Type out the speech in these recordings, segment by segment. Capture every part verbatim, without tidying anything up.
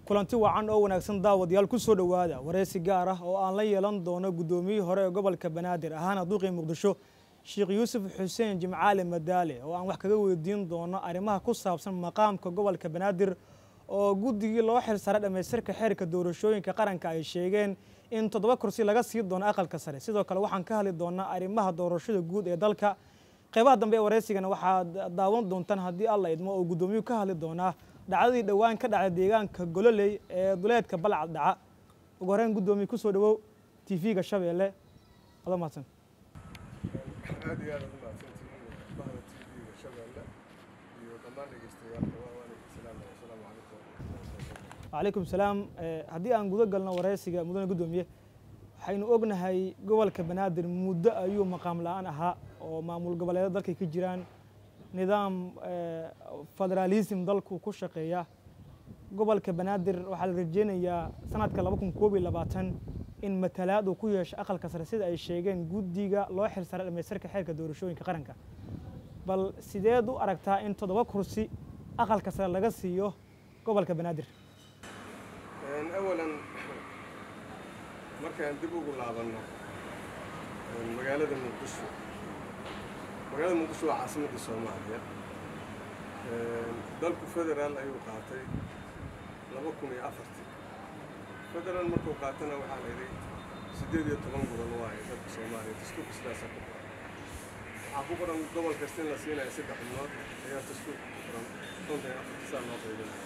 kulanti wacan oo wanaagsan daawadayaal ku soo dhawaada wareysi gaar ah oo aan la yeelan doono gudoomiyihii hore ee gobolka Banaadir ahaan Duqii Muqdisho Sheekh Yuusuf Xuseen Jimcaale Madaale oo aan wax kaga weydiin doono arrimaha ku saabsan maqaamka gobolka Banaadir oo guddigii loo xil saaray dhameystirka xeerka doorashooyinka qaranka ay sheegeen in toddoba kursi laga sii doono aqalka sare sidoo kale waxaan ka hadli doonaa arrimaha doorashada guud ee dalka qaybaha dambe ee wareysigana waxaad daawan doontaan haddii alla idmo oo gudoomiyuhu ka hadli doonaa dhacdadii dhawaan ka dhacay deegaanka Gololey ee duleedka Balcad dhaca ugu horreyn gudoomiye ku soo dhawow T V-ga Shabeelle wada mahadsan aad iyo aad u mahadsantihiin bahda T V-ga Shabeelle iyo dhammaan dhageystayaasha assalaamu calaykum وعليكم السلام haddii aan gudo galno wareysiga mudane gudoomiye waxaynu ognahay gobolka Banaadir muddo ayuu maqaam la'aan ahaa oo maamul goboleedyada dalka ka jiraan nidaam federalism dalku ku shaqeeya gobolka Banaadir waxa la rajeynayaa sanadka laba kun koob iyo labaatan in matalaad uu ku yeesho aqalka sare sida ay sheegeen guddiga loo xil saaray dhameystirka xeerka doorashooyinka qaranka bal sideed u aragtaa in toddoba kursi aqalka sare laga siiyo gobolka Banaadir أولاً markaan dib ugu laabano magaalada Muqdisho magaalada Muqdisho waa caasimadda Soomaaliya dalku federaal ayuu qaatay laba kun iyo afar federaal markuu qaatana waxaa la yidhi sideed iyo toban gobol waaye dalka Soomaaliya dastuurka sidaas ku qoran waxaa ku qoran gobol kasta in la siinayo saddex xubnood ayaa dastuurka ku qoran konton iyo afar saa loo qaybinayo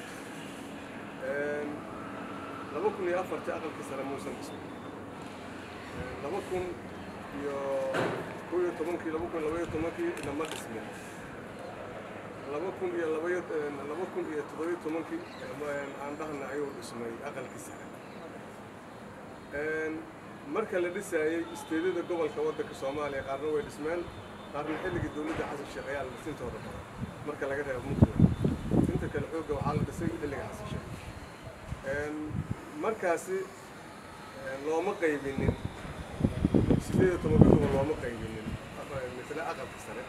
laba kun iyo afar aqalka sare muusan dhismin laba kun iyo kow iyo tobankii laba kun iyo laba iyo tobankii lama dhismin laba kun iyo laba kun iyo toddoba iyo tobankii aan dhahna ayuu dhismay aqalkii sare marka la dhisayay isteedada gobolka waddanka Soomaaliya qaarna way dhismeen qaarna xilligii dowladda Xasan Sheekh ayaa la dhisintooda badan marka laga reebo Muqdisho inta kale xoogga waxaa la dhisay xilliga Xasan Sheekh markaasi looma qaybinin sideed iyo toban gobol looma qaybinin mesela aqalka sare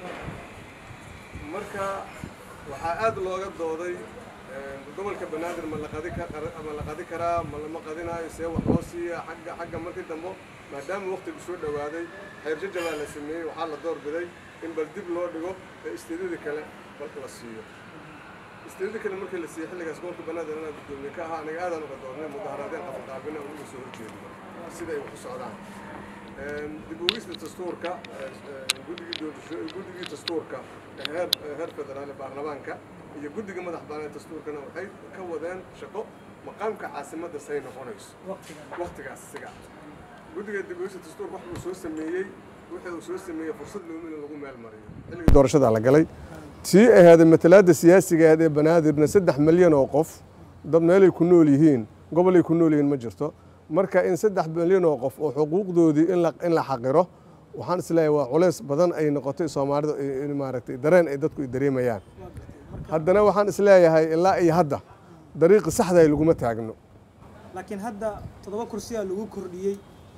marka waxaa aad looga dooday gobolka Banaadir ma la qadi karaa ma la qadi karaa ma lama qadinayo see wax loo siiya xagga xagga markii dambe maadaama waqtigu soo dhawaaday xeer jajabaa la sameeyey waxaa la doorbiday in bal dib loo dhigo isteedada kale balka la siiyo isteedada kale markii la siiyay xilligaas gobolka Banaadir ana gudoomiye ka ahaa aniga aad aan uga doornay mudaharaadeen qafal qaabina ugu soo horjeedo sida ay wax u socdaan dib u eegista dastuurka guddiga doorasho guddiga dastuurka heer heer federaal baarlamaanka iyo guddiga madax bannaan dastuurkana waxay ka wadeen shaqo maqaamka caasimadda say noqonayso waqtigaas siga guddiga dib u eegista dastuurka wax uu soo sameeyay wuxuu soo sameeyay fursad loo meel lagu meel mariyo xilliga doorashada la galay tii ahayd matalaadda siyaasiga ee Banaadirna saddex milyan oo qof dad meel ay ku nool yihiin gobol ay ku nool yihiin ma jirto marka in saddex milyan oo qof oo xuquuqdoodii in la in la xaqiro waxaan isleeyahay waa culays badan ay noqotay Soomaalida in maaragtay dareen ay dadku dareemayaan haddana waxaan isleeyahay ilaa iyo hadda dariiq saxda ay lagu ma taagno laakiin hadda toddoba kursi ayaa lagu kordhiyay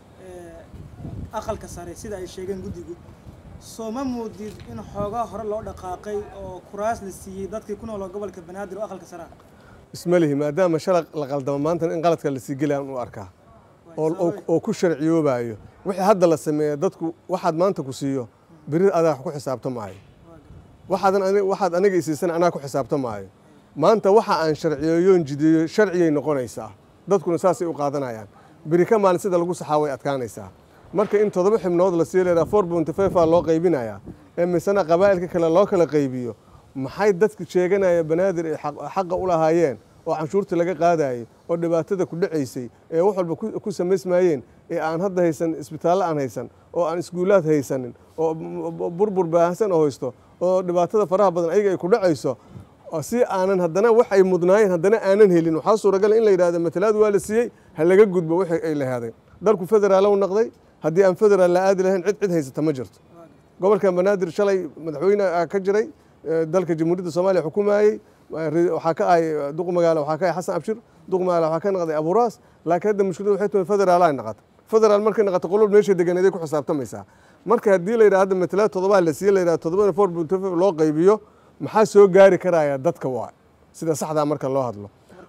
aqalka sare sida ay sheegeen guddigu sooma moodid in xoogaa hore loo dhaqaaqay oo kuraas la siiyay dadkii ku nool gobolka Banaadir oo aqalka sare ismalihi maadaama shalaq la qaldamo maanta in qaladka la sii galaan u arkaa oo oo ku sharciyoobayo wixii hadda la sameeyo dadku waxaad maanta ku siiyo biri adaa ku xisaabtamaayo waxaadan aniga waxaad aniga isiisan anaa ku xisaabtamaayo maanta waxa aan sharciyeeyoon jideeyo sharciyay noqonaysaa dadkuna saasay u qaadanayaan biri ka maalin sida lagu saxaaway adkaanaysaa marka in toddoba xibnood la siileeyaa four point five loo qaybinayaa ee misana qabaa'ilka kale loo kala qaybiyo maxay dadku sheeganaya Banaadir ay xaq u lahaayeen oo canshuurta laga qaadayay oo dhibaatada ku dhacaysay ee wax walba ku sameysmayeen ee aan hadda haysan isbitaal aan haysan oo aan iskuulaad haysanin oo burbur baahsan oo haysto oo dhibaatada faraha badan ayaga ay ku dhacayso si aanan haddana wax ay mudnaayeen haddana aanan helin waxa suuragal in la yiraahdo matalaad waa la siiyay hal laga gudbo wixii ay lahaadeen dalku federaal uu noqday haddii aan federaal la aadi lahayn cid cid haysata ma jirto gobolka Banaadir shalay madaxweyne ka jiray dalka jamhuuriyadda Soomaaliya xukumayay waxa ka ay duq magaalo waxa ka ay Xasan Abshir duq magaalo waxa ka noqday Abuuraas laakiin hadda mushkiladu waxay tahay federaal ay noqoto federaal markay noqoto qolob meesha deganeed ku xisaabtamaysa marka hadii la yiraahdo matalaad toddoba la siiyay la yiraahdo toddoba four point five loo qaybiyo maxaa soo gaari karaya dadka waa sida saxda marka loo hadlo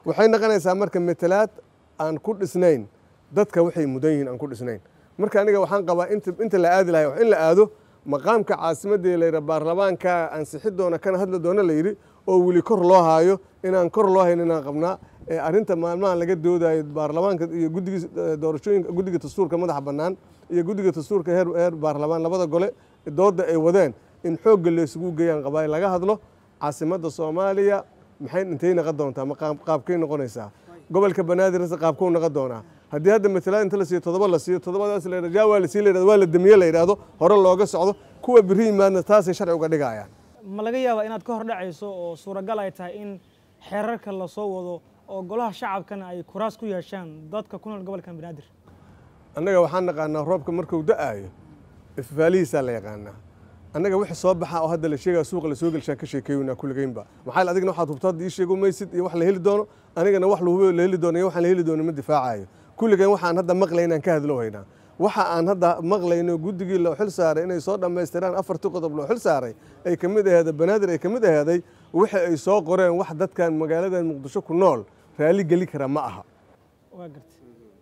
waxay noqonaysaa marka matalaad aan ku dhisnayn dadka waxay mudan yihiin aan ku dhisnayn marka aniga waxaan qabaa inta inta la aadi lahay in la aado maqaamka caasimadda la yiraahdo baarlamaanka ansixi doona kana hadla doona la yiri oo wili kor loo haayo inaan kor loo haynin inaan qabnaa arrinta maalmahan laga doodayo baarlamaanka iyo guddiga doorashooyinka guddiga dastuurka madaxa bannaan iyo guddiga dastuurka heer heer baarlamaan labada gole dooda ay wadeen in xoogga la isugu geeyaan qabaay laga hadlo caasimadda Soomaaliya maxay intay noqon doontaa maqaam qaabkay noqonaysaa gobolka Banaadir qaabkuu noqon doonaa haddii hadda matala inta la siiyo todoba la siiyo todobadaas la yiraahdo waa la sii leeyahay waa la damiye la yiraahdo hore looga socdo kuwa biri maadna taas ay sharci uga dhigayaan ma laga yaabaa inaad ka hor dhacayso oo suuragal ay tahay in xeerarka la soo wado oo golaha shacabkana ay kuraas ku yeeshaan dadka ku nool gobolka Banaadir annaga waxaan naqaanaa roobka markuu da'ayo isfaalihiisa la yaqaanaa annaga wixii soo baxa oo hadda la sheegay suuqa la soo galshaa ka sheekeeyna kulligeynba maxay adigna waxaad hubtaa ii sheego maysid iyo wax la heli doono anigana wax lahubo la heli doono iyo wax la heli doono ma difaacayo kulligeen waxaan hadda maqlaynaan ka hadlo haynaa waxa aan hadda maqlayno guddigii loo xil saaray inay soo dhameystiraan afartii qodob loo xil saaray ay kamid ahayd Banaadir ay kamid ahayd waxa ay soo qoreen wax dadkan magaalada Muqdisho ku nool raali gali kara ma aha waa gartay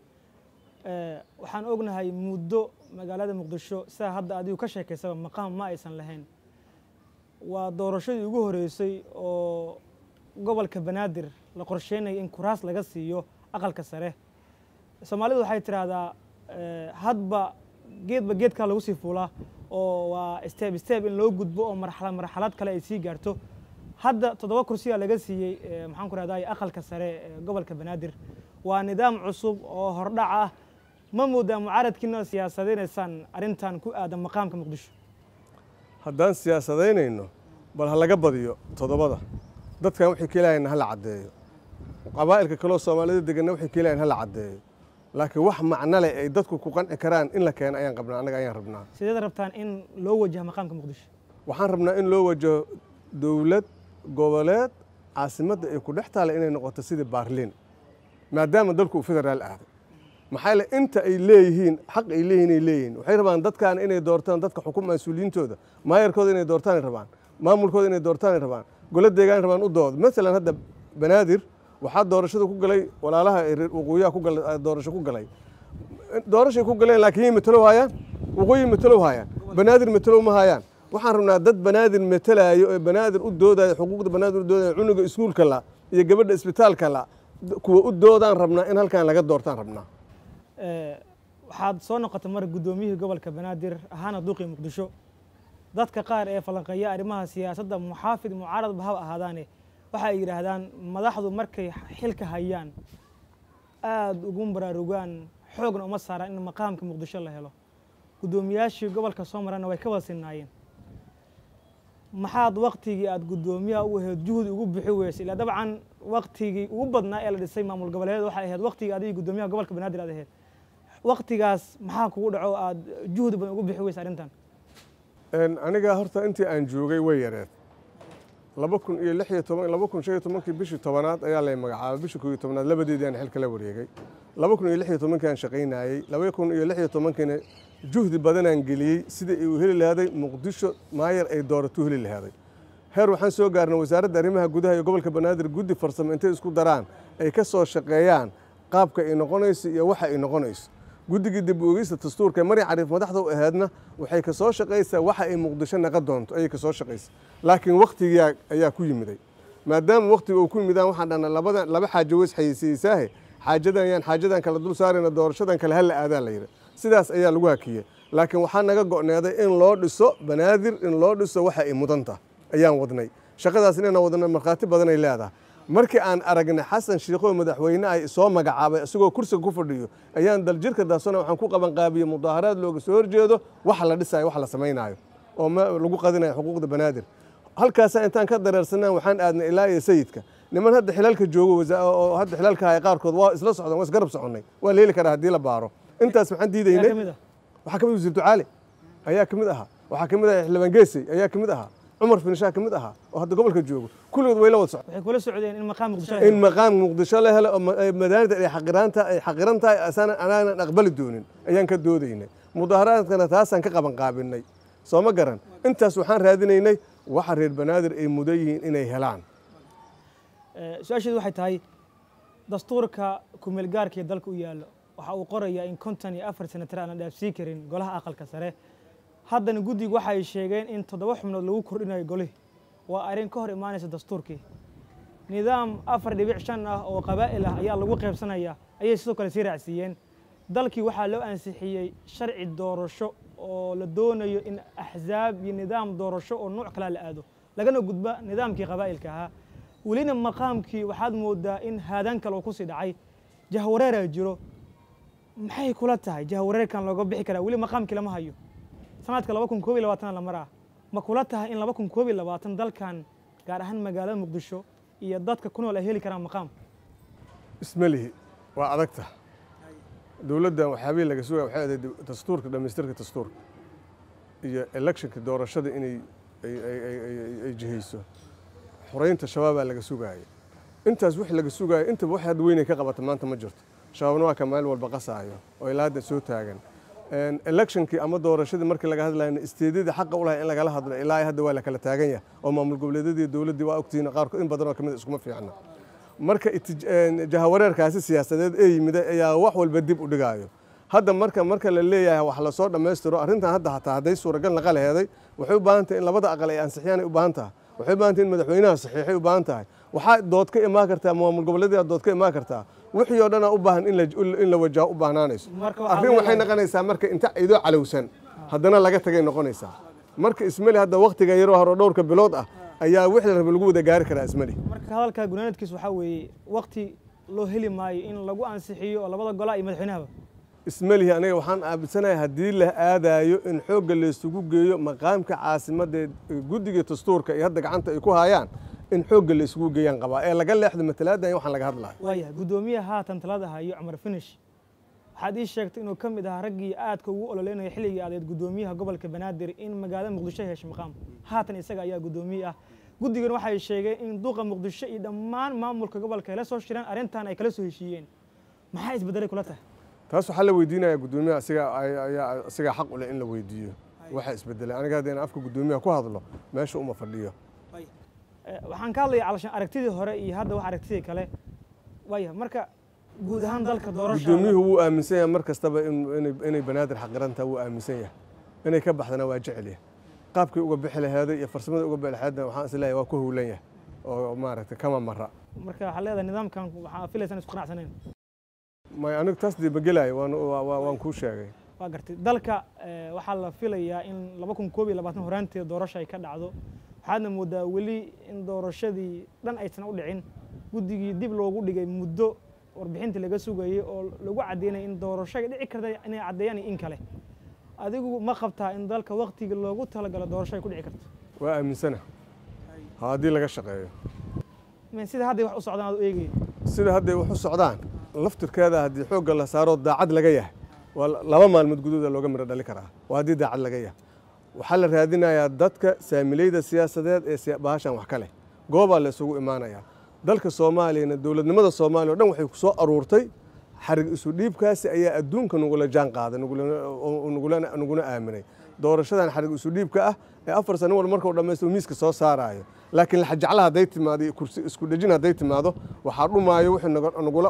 ee waxaan ognahay muddo magaalada Muqdisho sida hadda adigu ka sheekaysaba maqaam ma aysan lahayn waa doorashadii ugu horeysay oo gobolka Banaadir la qorsheynay in kuraas laga siiyo aqalka sare Soomaalidu waxay tiraahdaa hadba geedba geedka lagu sii fuulaa oo waa step step in loo gudbo oo marxalad marxalad kale ay sii gaarto hadda toddoba kursi laga siiyay maxaan ku raadayay aqalka sare gobolka Banaadir waa nidaam cusub oo hordhac ah ma moodaa mucaaradkiina siyaasadeynaysan arintan ku aadan maqaamka Muqdisho haddaan siyaasadeynayno bal ha laga badiyo toddobada dadkan waxay keenayaan hal cadeeyo qabaa'ilka kale oo Soomaalida degan waxay keenayaan hal cadeeyo laakiin wax macna leh ay dadku ku qanci karaan in la keen ayaan qabnaa anaga ayaan rabnaa sidee rabtaan in loo wajaho maqaamka Muqdisho waxaan rabnaa in loo wajaho dawlad goboleed caasimadda ay ku dhex taala inay noqoto sidii Baarliin maadaama dalku federaal ah maxay la inta ay leeyihiin xaq ay leeyihiin ay leeyihiin waxay rabaan dadkan inay doortaan dadka xukuum mas'uuliyiintooda maayarkooda inay doortaan rabaan maamulkooda inay doortaan rabaan golaha deegaan rabaan u dood mesela hadda Banaadir waxaa doorashada ku galay walaalaha waqooyiga ku galay doorasho ku galay doorasho ku galeen laakiin matalo hayaan waqooyi matalo hayaan Banaadir matalo ma hayaan waxaan rabnaa dad Banaadir matalaayo ee Banaadir u doodayo xuquuqda Banaadir u doodayo cunuga iskuulka la iyo gabadha isbitaalka la kuwa u doodaan rabnaa in halkan laga doortaan rabnaa ee waxaad soo noqotay mar gudoomiyihii gobolka Banaadir ahaana duqii Muqdisho dadka qaar ee falanqeeya arrimaha siyaasadda muxaafid mucaarad bahab ahaadaane waxa ay yiraahdaan madaxdu markay xilka hayaan aad ugu baraarugaan xoogna uma saaraan in maqaamka Muqdisho la helo gudoomiyaashii gobolka Soomaaliya way ka wasinaayeen maxaad waqtigii aad gudoomiyaha u ahayd juhud ugu bixi weysay ila dabcan waqtigii ugu badnaa ee la dhisay maamul goboleed waxa ay ahayd waqtigii adiga gudoomiyaha gobolka Banaadir aad ahayd waqtigaas maxaa kugu dhaco aad juhud badan ugu bixi weysay arintan een aniga horta intii aan joogay way yareed laba kun iyo lix iyo toban laba kun iyo shan iyo toban bishii tobanaad ayaa la magacaabay bishii koob iyo tobanaad labadeedii aan xilka la wareegay laba kun iyo lix iyo toban aan shaqeynayay laba kun iyo lix iyo toban kana juhdi badan aan geliyay sidii ay u heli lahayd Muqdisho maayar ay doorato heli lahayd heer waxaan soo gaarnay wasaaradda arrimaha gudaha iyo gobolka Banaadir guddi farsamo intay isku daraan ay ka soo shaqeeyaan qaabka ay noqonayso iyo waxa ay noqonayso guddiga dib u eegista dastuurka mari cariif madaxda u ahaadna waxay ka soo shaqeysaa waxa ay Muqdisho naqa doonto ay ka soo shaqeysaa laakiin waqtiga ayaa ku yimiday maadaama waqtiga uu ku yimidaan waxaan dhana labada laba xaajo weys xayisiisaahe xaajadan yaan xaajadan kala dul saarina doorashadan kala hal aadaan la yiri sidaas ayaa lagu hakiyay laakiin waxaa naga go'needay in loo dhiso Banaadir in loo dhiso waxa ay mudanta ayaan wadnay shaqadaas inaan wadnay marxaati badan ay leedahay markii aan aragnay Xasan Sheekho madaxweyne ay soo magacaabay asagoo kursiga ku fadhiyo ayaan daljirka daasana waxaan ku qaban qaabiyay mudaaharaad looga soo horjeedo waxa la dhisayo waxa la sameeynayo oo lagu qadinayo xuquuqda Banaadir halkaas intaan ka dareersanaa waxaan aadnay ilaa iyo sayidka niman hadda xilaalka joogo oo hadda xilaalka ay qaarkood waa isla socdaan waa isgarab soconay waa leeli karaa hadii la baaro intaas waxaan diidaynay waxa kamid wasiir ducaali ayaa kamid aha waxa kamid ah xildhibaan geesi ayaa kamid aha عمر فينشا كمid aha oo hadda gobolka joogo kulligood way la wada socdeen waxay kula socdeen in maqaam Muqdisho in maqaam Muqdisho la helo madaarida ay xaqiraanta ay xaqiranta asana anaan aqbali doonin ayaan ka doodaynay mudaharaadkana taasaan ka qaban qaabinay soo ma garan intaas waxaan raadinaynay waxa reer Banaadir ay mudan yihiin inay helaan ee su'aasheedu waxay tahay dastuurka kumeel gaarka ee dalka u yaallo waxa uu qorayaa in konton iyo afar senatar aan la dhaafsii karin golaha aqalka sare haddana guddigu waxa ay sheegeen in toddoba xubnood lagu kordhinayo golihii waa arrin ka hor imaanaysa dastuurkii nidaam afar dhibic shan ah oo qabaa'il ah ayaa lagu qaybsanayaa ayay sidoo kale sii raacsiiyeen dalkii waxaa loo ansixiyey sharci doorasho oo la doonayo in axsaab iyo nidaam doorasho oo nooc kalaa la aado lagana gudba nidaamkii qabaa'ilka ahaa welina maqaamkii waxaad moodaa in haadaan kale oo ku sii dhacay jahwareeraa jiro maxay kula tahay jahwareerkan looga bixi karaa weli maqaamkii lama hayo sanadka laba kun koob iyo labaatan la maraa ma kula tahay in laba kun koob iyo labaatan dalkan gaar ahaan magaalada muqdisho iyo dadka ku nool ay heli karaan maqaam ismalihi waa adagta dowladdan waxyaabihii laga sugaya waxay ahayd dastuurka dhammaystirka dastuurka iyo electionka doorashada inay ay jihayso xoreynta shabaabaa laga sugaaya intaas wix laga sugaaya intaba wax had weynay ka qabata maanta ma jirto shabaabna waa ka maalin walba qasaayo oo ilaa hadda soo taagan electionkii ama doorashadii markii laga hadlayna isteediyada xaqa u lahay in lagala hadlo ilaa hadda waa la kala taagan yahay oo maamul goboleedyadii dowladdii waa ogtihiin qaarkood in badan oo kamid iskuma fiicna marka jahawareerkaasi siyaasadeed ee yimid ayaa wax walba dib u dhigaayo hadda marka marka la leeyahay wax la soo dhammaystiro arrintan hadda hataa hadday suuragal naqa laheeday waxay u baahan tahay in labada aqal ay ansixiyaan ay u baahan tahay waxay u baahan tahay in madaxweynaha saxiixay u baahan tahay waxaa dood ka imaan kartaa maamul goboleedyada dood ka imaan kartaa wixii oo dhan u baahan in la wajaho u baahnaanayso arrin waxay noqonaysaa marka inta ciidoo calowsan haddana laga tagay noqonaysaa marka ismali hadda waqtiga yaroo hore dhowrka bilood ah ayaa wix la raba lagu wada gaari karaa ismali marka hadalka gunaanadkiis waxaa weeye waqti loo heli maayo in lagu ansixiyo oo labada golaha iyo madaxweynahaba ismalihi aniga waxaan aaminsanahay haddii la aadayo in xoogga laysugu geeyo maqaamka caasimadda guddiga dastuurka iyo hadda gacanta ay ku hayaan in xoogga la isugu geeyaan qabaa ee laga leexdo matalaaddan waxaan laga hadlayo waaya guddoomiyaha haatan talada hayo cumar finish waxaad ii sheegtay inuu ka mid ahaa raggii aadka ugu ololeynaya xilligii adeed guddoomiyaha gobolka banaadir in magaalada muqdisho ay hesho maqaam haatan isaga ayaa guddoomiye ah guddigan waxay sheegeen in duuqa muqdisho iyo dhammaan maamulka gobolka ay la soo shireen arrintan ay kala soo heshiiyeen maxaa isbedelay kula tahay taas waxaa la weydiinayaa guddoomiyaha asiga ayaa asiga xaq u leh in la weydiiyo waxa isbedelay aniga hadda in afka guddoomiyaha ku hadlo meesha uma fadhiyo waxaan ka hadlayaa calashan aragtidii hore iyo hadda wax aragtidii kale waaya marka guud ahaan dalka doorasho guddoomiyuhu wuu aaminsan yahay mar kastaba inay banaadir xaqirantaa wuu aaminsan yahay inay ka baxdana waa jecel yahay qaabkii uga bixi laheeday iyo farsamada uga bixi laheedna waxaan is leeyahay waa ku howlan yahay oo maaragtay kama mara marka waxaa leedahay nidaamkan waxaa filaysan isku qanacsanayn may anigu taas dee ma gelaayo waan kuu sheegay waa gartay dalka waxaa la filayaa in laba kun koob iyo labaatan horaanteeda doorasho ay ka dhacdo waxaadna moodaa weli in doorashadii dhan aysan u dhicin guddigii dib loogu dhigay muddo warbixintii laga sugayey oo lagu caddeynaya in doorasho ay dhici karta inay caddeeyaan in kale adigu ma qabtaa in dalka waqtigii loogu talagalo doorasho ay ku dhici karto waa aaminsana haddii laga shaqeeyo sida hadday wax u socdaan aad u eegaya sida hadday wax u socdaan laftirkeeda haddii xoogga la saaro daacad laga yahay waa laba maalmood gudooda looga miro dhali karaa waa haddii daacad laga yahay waxaa la raadinayaa dadka saamilayda siyaasadeed ee bahashan wax ka leh goobaa la isugu imaanayaa dalka soomaaliyana dowladnimada soomaaliya o dhan waxay ku soo aruurtay xarig isu dhiibkaasi ayaa adduunka nagula jaan qaaday naguna aaminay doorashadan xarig isu dhiibka ah ee afar sano wal markuu dhammaysto miiska soo saaraayo laakiin laxajacla hadday timaado kursi isku dhejin hadday timaado waxaa dhumaayo wixii nagula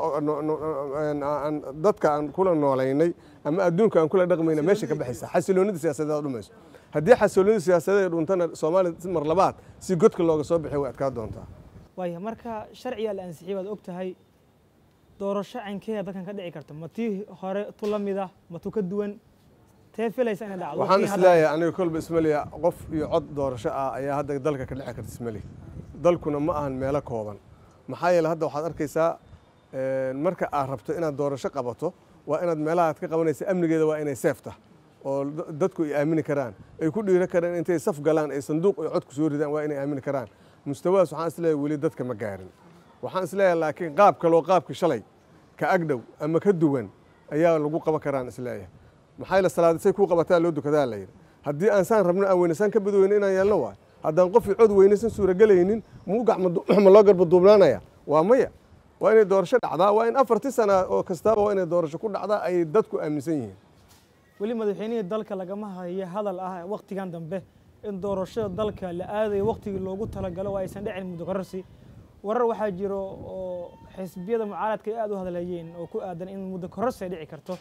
dadka aan kula noolaynay ama adduunka aan kula dhaqmayna meesha ka baxaysa xasiloonida siyaasadeed dhumayso haddii xasiloonida siyaasadeed dhuntana soomaaliya mar labaad si godka looga soo bixiy way adkaa doontaa waaya marka sharcigaa la ansixiyay waad og tahay doorasho caynkeeda dalkan ka dhici karta ma tii hore tu la mid ah ma tu ka duwan tee filaysa inay dhacdo waxaan isleeyahay aniga kolba ismaliya qof iyo cod doorasho ah ayaa hadda dalka ka dhici karta ismaliya dalkuna ma ahan meelo kooban maxaa yeele hadda waxaad arkaysaa marka aad rabto inaad doorasho qabato waa inaad meelaha aad ka qabanaysa amnigeeda waa inay seefta oo dadku ay aamini karaan ay ku dhiiro karaan intay saf galaan ay sanduuq iyo cod ku soo ridaan waa inay aamini karaan mustawaas waxaan isleeyahay weli dadka ma gaarin waxaan isleeyahay laakiin qaab kaloo qaabka shalay ka agdhow ama ka duwan ayaa lagu qaban karaan isleeyahay maxaa yeele salaadisay ku qabataa loo dukadaa la yidhi haddii aan saan rabno aan weynasaan ka badweyno inaan yeelno waay haddaan qofii cod weynaysan suuragelaynin muu gacma loo garba duubnaanaya waa maya waa inay doorasho dhacdaa waa in afartii sana oo kastaaba waa inay doorasho ku dhacdaa ay dadku aaminsan yihiin weli madaxweynihii dalka lagama hayo hadal ah waqtigan dambe in doorashada dalka la aadayo waqtigii loogu talagalo oo aysan dhicin muddo kororsi warar waxaa jiro oo xisbiyada mucaaradka ay aad u hadlayeen oo ku aadan in muddo kororsi ay dhici karto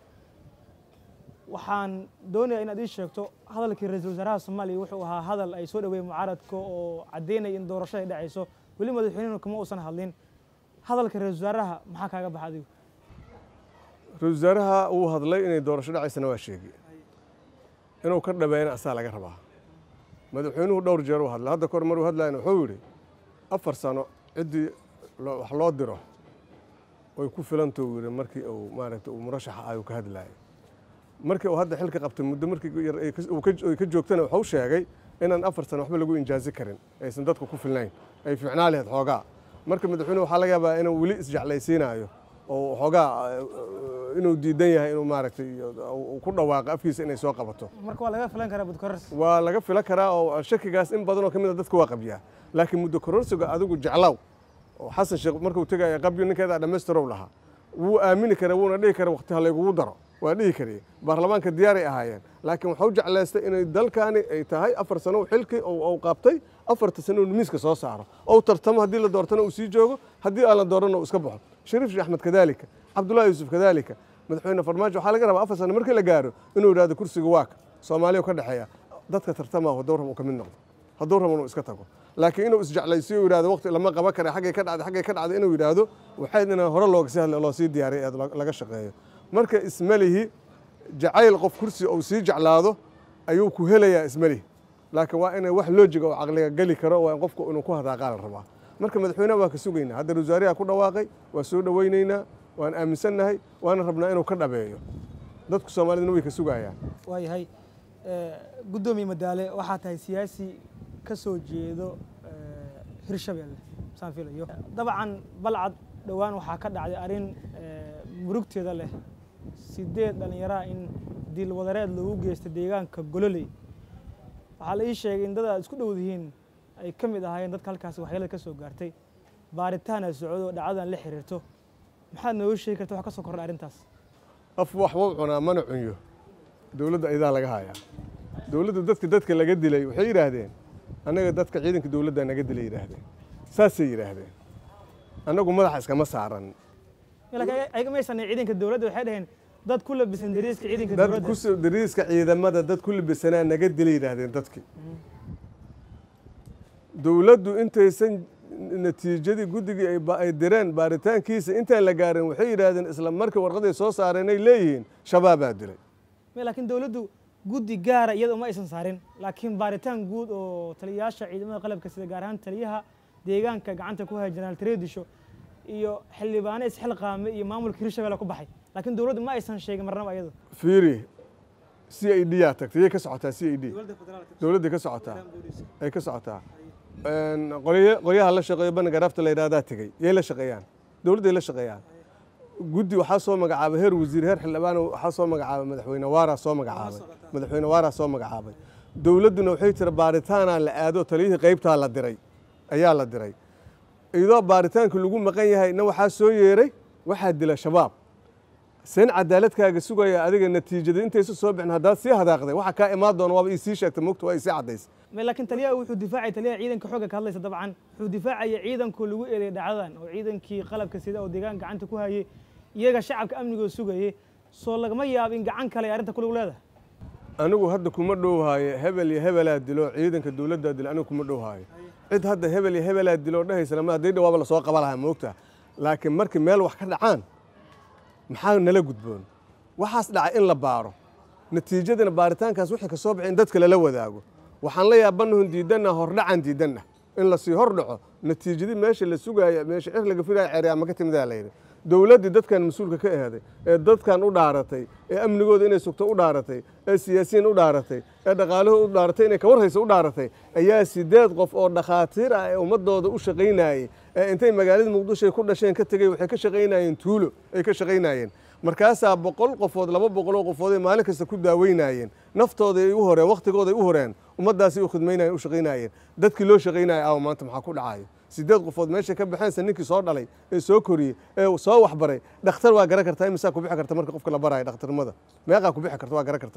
waxaan doonayaa inaad ii sheegto hadalkii ra-iisul wasaaraha soomaaliya wuxuu ahaa hadal ay soo dhaweeyeen mucaaradka oo caddeynaya in doorasho ay dhacayso weli madaxweynuhu kama uusan hadlin hadalka ra-iisul wasaaraha maxaa kaaga baxa adigu ra-iisul wasaaraha uu hadlay inay doorasho dhacaysana waa sheegay inuu ka dhabeeyana asaa laga rabaa madaxweynuhu dhowr jeer uu hadlay hadda kahor maruu hadlayna wuxuu yidhi afar sano ciddii wax loo diro way ku filanta uu yidhi markii uu maaragtay uu murashaxa ayuu ka hadlayay markii uu hadda xilka qabtay muddo markii yar ay ka joogtana wuxuu sheegay inaan afar sano waxba lagu injaazi karin aysan dadku ku filnayn ay fiicnaa lahayd xoogaa marka madaxweynuhu waxaa laga yaabaa inuu weli isjeclaysiinayo oo xoogaa inuu diidan yahay inuu maaragtay ku dhawaaqo afkiisa inay soo qabato marka waa laga filan karaa muddo kororsi waa laga filan karaa oo shakigaas in badan oo ka mid a dadka waa qabyaa laakiin muddo kororsiga adigu jeclow oo xasan sheekh markuu tegaya qabyo ninkeeda dhammaystirow lahaa wuu aamini kara wuuna dhihi kara waqti ha laygugu daro waa dhihi karaya baarlamaanka diyaaray ahaayeen laakiin waxuu jeclaystay inay dalkaani ay tahay afar sano xilkii uu qabtay afarta sano uu miiska soo saaro oo tartamo haddii la doortana uu sii joogo haddii aan la doorana uu iska baxo shariif sheekh axmed kadaalika cabdullaahi yuusuf kadaalika madaxweyne farmaajo waxaa laga rabaa afar sano markii la gaaro inuu yidhahdo kursiga waaka soomaaliya ka dhexeeya dadka tartamaa hadduu rabo uu ka mid noqdo hadduu rabo inuu iska tago laakiin inuu isjeclaysiyo yidhahdo waqti lama qaban kara xaggay ka dhacday xaggay ka dhacday inuu yidhaahdo waxayd inaan hore looga sii hadlay loo sii diyaariyay ee laga shaqeeyo marka ismalihi jacayl qof kursi uu sii jeclaado ayuu ku helayaa ismalihi laakiin waa inay wax loojiga oo caqliga geli karo waa in qofku inuu ku hadaaqaa la rabaa marka madaxweynaha waa ka sugaynaa hadda wasaariyaha ku dhawaaqay waa soo dhawaynaynaa waan aaminsannahay waana rabnaa inuu ka dhabeeyo dadku soomaaliduna way ka sugayaan waayahay guddoomiye madaale waxaa tahay siyaasi ka soo jeedo hirshabeelle saan filayo dabcan balcad dhowaan waxaa ka dhacday arrin murugteeda leh sideed dhallinyaraha in diilwadareed loogu geystay deegaanka gololey waxaa la ii sheegay in dad aad isku dhowdihiin ay ka mid ahaayeen dadka halkaasi waxyeelada ka soo gaartay baaritaana socdo dhacdadan la xiriirto maxaad nooga sheegi karta wax ka soo kordha arrintaas af wax wuu cunaa mana cunyo dowladda idaa laga hayaa dowladda dadka dadka laga dilay waxay yidhaahdeen annaga dadka ciidanka dowladda naga dilay yidhaahdeen saasay yidhaahdeen annagu madaxa iskama saaran ayaga maysan ciidanka dowladda waxay dhaheen dad ku labisan dariiska ciidanka dowladda dad ku dariiska ciidamada dad ku labisanaa naga dilay yidhaahdeen dadkii dowladdu intaysan natiijadii guddigii ay direen baaritaankiisa intaan la gaarin waxay yidhaahdeen isla markii warqaday soo saareen ay leeyihiin shabaabaa dilay laakiin dowladdu guddi gaara iyada uma aysan saarin laakiin baaritaan guud oo taliyayaasha ciidamada qalabka sida gaar ahaan taliyaha deegaanka gacanta ku haya jenaraal tareedisho iyo xildhibaane isxilqaame iyo maamulka hirshabelle ku baxay laakiin dowladdu ma aysan sheegin marnaba iyadu fiiri c i d yaa tagtay yay ka socotaa c i d dowladda ka socotaa ay ka socotaa qolyaha la shaqeeyo bana garaafta la yidhahdaa tegey yay la shaqeeyaan dowladday la shaqeeyaan guddi waxaa soo magacaabay heer wasiir heer xildhibaan waxaa soo magacaabay madaxweyne waaraa soo magacaabay madaxweyne waaraa soo magacaabay dowladduna waxay tiri baaritaanaa la aado taliyihii qaybtaa la diray ayaa la diray iyadoo baaritaanka lagu maqan yahay na waxaa soo yeeray waxaa dila shabaab seen cadaaladkaaga sugaya adiga natiijada intaysa soo bixin haddaad sii hadaaqday waxa kaa imaan doona waaba ii sii sheegtay mogta waa ii sii caddaysay laakiin taliyaha wuxuu difaacay taliyaha ciidanka xooga ka hadlaysa dabcan wuxuu difaacaya ciidanku lagu eeday dhacdadan oo ciidankii qalabka sida oo deegaan gacanta ku hayay iyaga shacabka amnigoo sugayay soo lagama yaabo in gacan kale ay arrinta ku lug leedahay anigu hadda kuma dhowhaayo hebel iyo hebelaa dilo ciidanka dowladdaa dilo anigu kuma dhowhaayo cid hadda hebel iyo hebelaa dilo dhahaysana ma haddii dhawaaba lasoo qaba lahaa moogtaa laakiin markii meel wax ka dhacaan maxaa nala gudboon waxaas dhacay in la baaro natiijadana baaritaankaas wixii ka soo baxay in dadka lala wadaago waxaan la yaabannahun diidanna hordhacan diidanna in lasii hordhaco natiijadii meesha la sugaaya meesha cir laga filaya ceeryaama ka timidaa layidhi dowladdii dadkan mas-uulka ka eheday ee dadkan u dhaaratay ee amnigooda inay sugto u dhaaratay ee siyaasiyiin u dhaaratay ee dhaqaalahooda u dhaaratay inay kawarhaysa u dhaaratay ayaa sideed qof oo dhakhaatiir ah ee ummadooda u shaqaynayey ee intay magaalada muqdisho ku dhasheen ka tegey waxay ka shaqaynayeen tuulo ay ka shaqaynayeen markaasaa boqol qofood laba boqoloo qofood ay maalin kasta ku daaweynayeen naftooda ay u horeen wakhtigooda ay u horeen ummaddaasay u khidmaynayeen u shaqaynayeen dadkii loo shaqaynaya aawa maanta maxaa ku dhacayo sideed qofood meesha ka baxeense ninkii soo dhalay ee soo koriyey ee soo waxbaray dhakhtar waa garan kartaa imisaa ku bixi karta marka qofka la baraayo dhakhtarnimada meeqaa ku bixi karta waa garan kartaa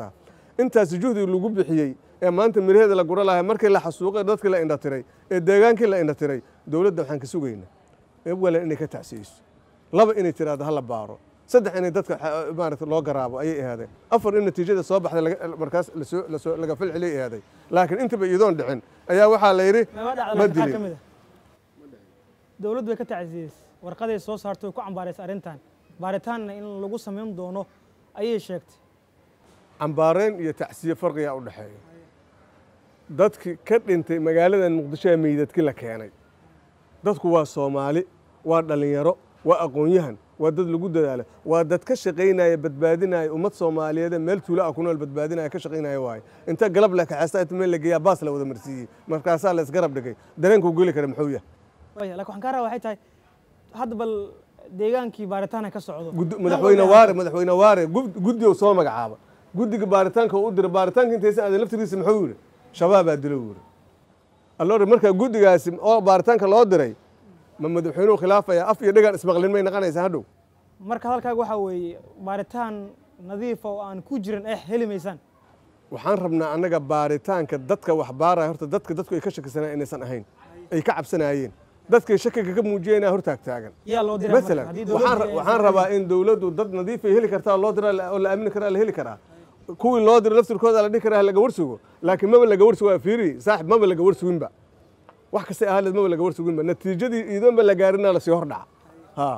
intaas juhdi lagu bixiyey ee maanta miraheeda la gura lahay markii la xasuuqay dadkii la indhatiray ee deegaankii la indhatiray dowladda waxaan ka sugaynaa ewalan inay ka tacsiyeyso laba inay tiraahdo hala baaro saddex inay dadka maaragta loo garaabo ayay ahaadeen afar in natiijada soo baxday markaas lasoo lasoo laga falceliyay ahaaday laakiin intaba iyadoon dhicin ayaa waxaa la yidhi ma dilin dowladdu way ka tacsiyeysay warqaday soo saartay oo ku cambaaraysay arrintan baaritaanna in lagu samayn doono ayay sheegtay cambaareen iyo tacsiye farqiyaa u dhexeeya dadki ka dhintay magaaladan muqdisho ee meydadkii la keenay dadku waa soomaali waa dhallinyaro waa aqoon-yahan waa dad lagu dadaala waa dad ka shaqaynaya badbaadinaya ummad soomaaliyeed meel tuulo ah ku nool badbaadinaya ka shaqaynaya waaye inta galab la kaxaysta inta meel la geeyaa baas la wada marsiiyey markaasaa la isgarab dhigay dareenkuu geli kara muxuu yahay laakiin waxaan kaa rabaa waxay tahay hadda bal deegaankii baaritaana ka socdo madaxweyne waare madaxweyne waare guddi uu soo magacaaba guddiga baaritaanka uu diray baaritaanka intaysan aadan laftigiisa muxuu yidhi shabaabaa dilo yidhi alloore markaa guddigaasi oo baaritaanka loo diray ma madaxweynuhu khilaafaya af iyo dhagaan ismaqlin may naqanaysaa hadhow marka hadalkaaga waxaa weeye baaritaan nadiifa oo aan ku jirin eh heli maysaan waxaan rabnaa annaga baaritaanka dadka wax baaraya horta dadka dadku ay ka shakisanayeen inaysan ahayn ay ka cabsanaayeen dadkay shakiga ka muujiyeen hor taag taagan masalan waxaan rabaa in dowladdu dad nadiif ay heli kartaa loo diraa oo la aamini karaa la heli karaa kuwii loo diray laftirkooda la dhihi karaa laga warsugo laakiin maba laga warsugo waa fiiri saaxib maba laga warsuginba wax kasta ahaaled maba laga warsuginba natiijadii iidoonba la gaarinaa lasii hor dhaca ha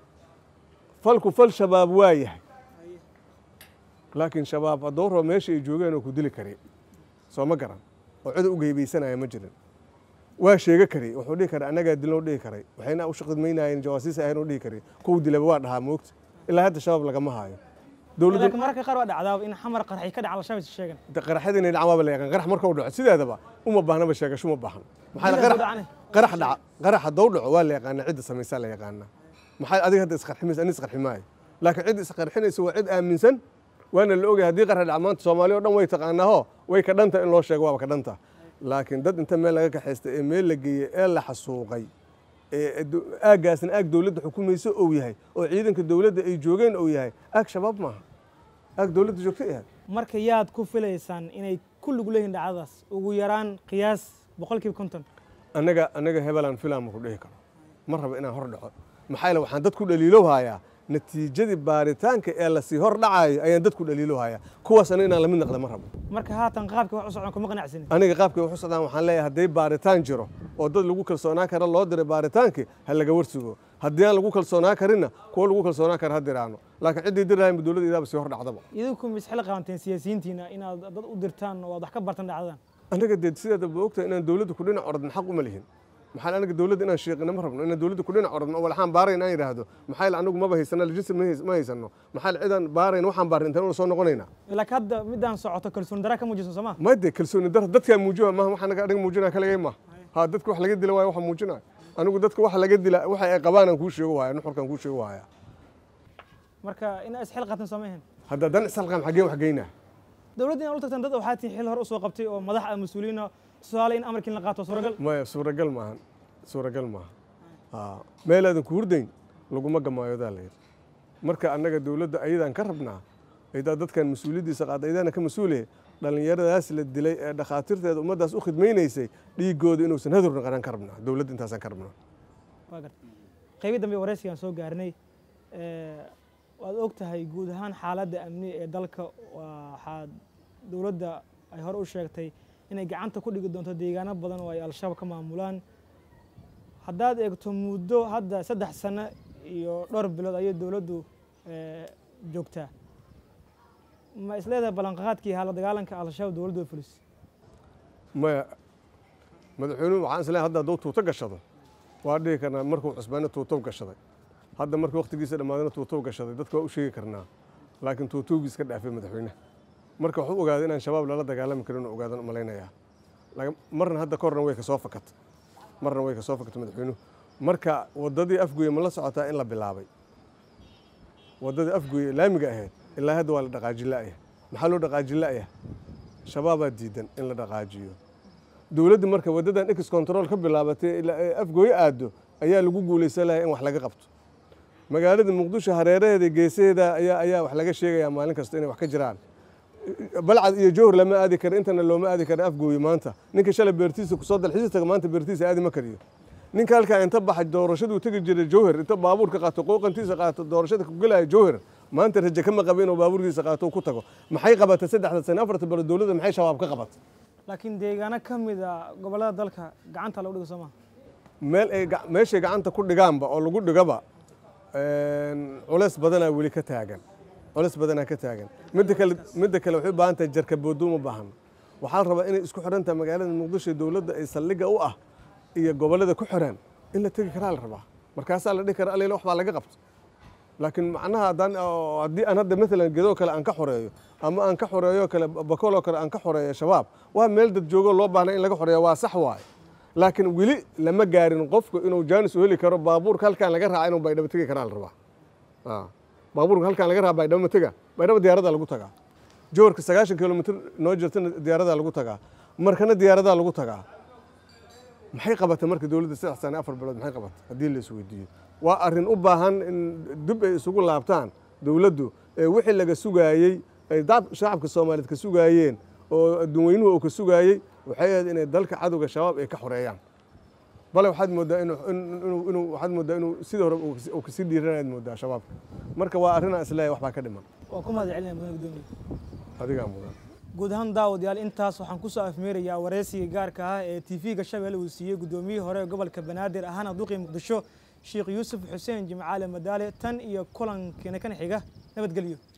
falku fal shabaab waa yahay laakiin shabaab hadduu rabo meesha ay joogeen oo ku dili kari soo ma garan oo cid u geybaysanaya ma jirin waa sheega kari wuxuu dhihi karay annagaa dilnoo dhihi karay waxayna u shaqidmaynaayeen jawaasiis ahayn oo dhihi kari kuwa dilaba waa dhahaa moogta ilaa hadda shabaab lagama haayo dowladda mararka qaar waa dhacdaa in xamar qarxay ka dhaca al-shabaab sheegan qaraxyada inay dhacaan waaba la yaqaan qarax marka uu dhaco sideedaba uma baahnaba sheegasho uma baahan maxaa la qarax qarax dhaca qarax hadduu dhaco waa la yaqaanaa cidda samaysaa la yaqaanaa maxaa adiga hadda isqarximaysa ani isqarximaayo laakiin cid isqarxinaysa waa cid aaminsan waana la ogyahay haddii qarax dhaca maanta soomaali oo dhan way taqaanaaho way ka dhanta in loo sheego waaba ka dhanta laakiin dad inta meel laga kaxaystay ee meel la geeyey ee la xasuuqay ee aaggaasna aag dowladda xukumayso ou yahay oo ciidanka dowladda ay joogeen ou yahay aag shabaab maaha aag dowladda joogta yahay marka yaad ku filaysaan inay kulligu leeyihiin dhacdadaas ugu yaraan qiyaas boqolkiiba konton annaga annaga hebelaan filaan ma ku dhihi karo ma rabo inaan hor dhaco maxaa yeele waxaan dad ku dhaliilow hayaa natiijadii baaritaanka ee lasii hor dhacaayo ayaan dadku dhaliilow hayaa kuwaas aniga inaan lamid naqda ma rabo marka haatan qaabka wax u socdaan kuma qanacsanin aniga qaabka wax u socdaan waxaan leeyahay hadday baaritaan jiro oo dad lagu kalsoonaan kara loo diray baaritaankii ha laga warsugo haddii aan lagu kalsoonaan karinna kuwa lagu kalsoonaan kara ha diraano laakiin ciddii dirahaynba dowladda idaaba sii hor dhacdaba idinku misxil qabanteen siyaasiyiintiina inaad dad u dirtaan oo aad wax ka bartaan dhacdadan annaga dee sideeda ba ogtahay inaan dowladda ku dhinac ordin xaq uma lihin maxaa anaga dowladda inaan sheeqina ma rabno inaan dowladda ku dhinac ordno oo walxaan baarayn aan yidhaahdo maxaa la anagu maba haysana lajinsi ma haysano maxaa la cidaan baarayn waxaan baarin intaan soo noqonaynaa laakiin hadda midaan socoto kalsooni dara ka muujisan soo ma ma de kalsooni dara dadkaa muujiyo maaha waxa anaga aniga muujinaa kaligay maaha ha dadka wax laga dila waayo waxa muujinaa anigu dadka waxa laga dila waxa ay qabaan aan kuu sheego waaya nuxurkaan kuu sheego waaya marka inaa isxil qaatan soo ma ahayn hadda dan isxilqaan xaggeen wax geynaa dowladda inaad u tagtaan dad waxaa tihiin xil hore usoo qabtay oo madax ah mas-uuliyiina tusaale in amarkiin la qaato suuragal maya suuragal maahan suuragal maaha meel aadan ku hurdayn laguma gamaayodaa la yidhi marka annaga dowladda ayadaan ka rabnaa aydaa dadkan mas-uuliyaddiisa qaada ayadaana ka mas-uulaya dhallinyaradaas la dilay ee dhakhaatiirteeda ummaddaas u khidmaynaysay dhiigooda inuusan hadur naqanan ka rabnaa dowladda intaasaan ka rabnaa qaybi dambe waraysigaan soo gaarnay waad og tahay guud ahaan xaaladda amni ee dalka waxaa dowladda ay hore u sheegtay inay gacanta ku dhigi doonto deegaano badan oo ay al-shabaab ka maamulaan haddaad eegto muddo hadda saddex sano iyo dhowr bilood ayay dowladdu joogtaa ma isleedahay ballanqaadkii hala dagaalanka al-shabaab dowladdu way fulisay maya madaxweynuhu waxaan isleeyahay hadda hadduu tuuto gashado waa dhihi karnaa markuu cusbaano tuutow gashaday hadda markii waqtigiisa dhammaadana tuutow gashaday dadka waa u sheegi karnaa laakiin tuutowgiis ka dhaafay madaxweynaha marka wuxuu ogaaday inaan shabaab lala dagaalami karin oo ogaadan malaynayaa marna hadda korna way ka soo fakatay marna way ka soo fakatay madaxweynuhu marka waddadii afgoye ma la socotaa in la bilaabay waddadii afgoye laamiga ahayd ilaa hadda waa la dhaqaajin la'ya maxaa loo dhaqaajin la'ya shabaabaa diidan in la dhaqaajiyo dowladda marka waddadan ex control ka bilaabatay afgoye aado ayaa lagu guulaysan lahaa in wax laga qabto magaalada muqdisho hareeraheeda geesaheeda ayaa ayaa wax laga sheegayaa maalin kasta inay wax ka jiraan balcad iyo jowhar lama aadi karo intana looma aadi karo afgooye maanta ninka shalay beertiisa kusoo dalxiis taga maanta beertiisa aadi ma kariyo ninka halkaa inta baxay doorashaduu tegi jiray jowhar inta baabuurka qaato qooqantiisa qaato doorashada ku gelaya jowhar maanta rajo kama qaba inuu baabuurkiisa qaato ku tago maxay qabatay saddexda sano afarta baro dowladda maxay shabaab ka qabatay laakiin deegaano ka mid a gobollada dalka gacanta lagu dhigo soo maaha meel ay meeshay gacanta ku dhigaanba oo lagu dhigaba culays badanaa weli ka taagan culays badanaa ka taagan midda kale midda kale waxay u baahan tahay jarkaboodo uma baahan waxaa la rabaa inay isku xiran tahay magaalada muqdisho dowladda ay saldhigga u ah iyo gobollada ku xiran in la tegi karaa la rabaa markaasaa la dhihi kara allayla wax baa laga qabto laakiin macnaha haddaan haddii aan hadda maalan gedoo kale aan ka xoreeyo ama aan ka xoreeyo kale bakoloo kale aan ka xoreeyo shabaab waa meel dad joogo loo baahnay in laga xoreeyo waa sax waaye laakiin weli lama gaarin qofku inuu jaanis u heli karo baabuurka halkaan laga raaca inuu baydhabo tegi karaa la rabaa baabuurka halkaan laga raaca baydhabo ma tega baydhabo diyaaradaa lagu tagaa joorka sagaashan kilomitr noo jirtana diyaaradaa lagu tagaa markana diyaaradaa lagu tagaa maxay qabatay marka dowladda saddex sano afar bilood maxay qabatay haddii la isweydiiyo waa arrin u baahan in dib ay isugu laabtaan dowladdu ee wixii laga sugaayey ay shacabka soomaaliyeed ka sugaayeen oo adduunweynuhu uu ka sugaayey waxay ahayd inay dalka cadowga shabaab ay ka xoreeyaan bale waxaad moodaa inuu inuu waxaad moodaa inuu sidii hore uu kasii dhiiranayd moodaa shabaabka marka waa arrin aan isleeyahay wax baa ka dhiman waa ku mahad celinaya mudane gudoomiye adigaa mudan guud ahaan daawadayaal intaas waxaan ku soo afmeerayaa wareysiga gaarka ah ee t v-ga Shabeelle uu siiyey gudoomiyihii hore ee gobolka Banaadir ahaana duqii Muqdisho Sheekh Yuusuf Xuseen Jimcaale Madaale tan iyo kulankeena kan xiga nabadgelyo